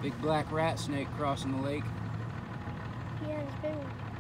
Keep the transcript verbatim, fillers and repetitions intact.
Big black rat snake crossing the lake. Yeah, it's big one.